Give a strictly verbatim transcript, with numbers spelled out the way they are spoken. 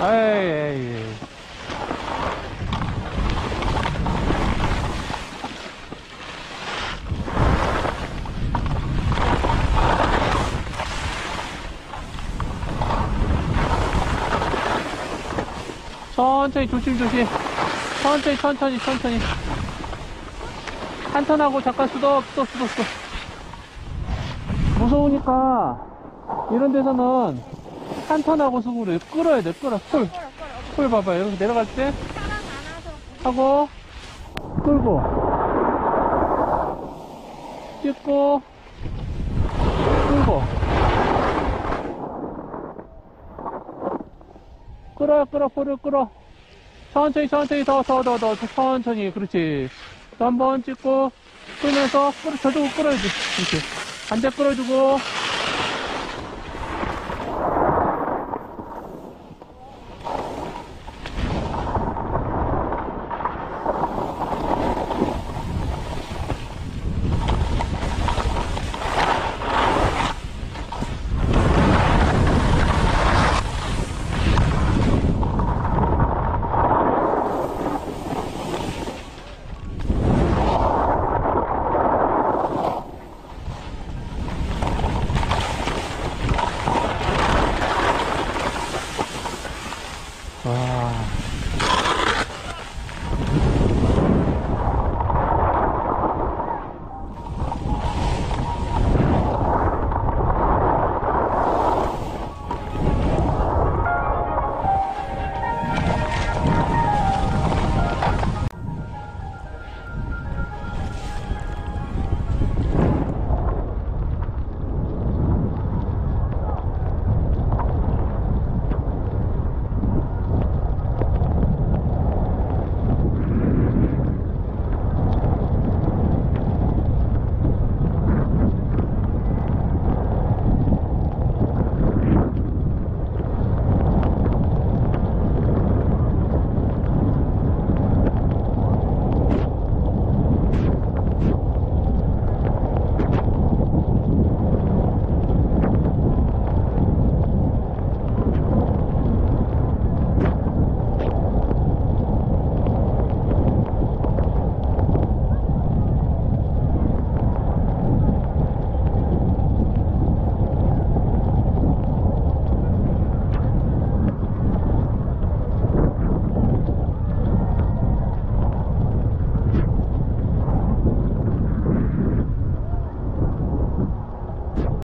에이, 에이. 천천히, 조심조심. 천천히, 천천히, 천천히. 한턴하고 잠깐 수덕, 수덕, 수덕, 수덕. 무서우니까, 이런 데서는 한턴하고 수그를 끌어야 돼, 끌어. 풀. 풀 봐봐요. 여기서 내려갈 때, 하고, 끌고, 찍고, 끌고. 끌어, 끌어, 풀을 끌어. 천천히, 천천히, 더, 더, 더, 더, 천천히. 그렇지. 또 한 번 찍고, 끌면서, 끌어, 저쪽으로 끌어야지. 이렇게. 반대 끌어주고. 와.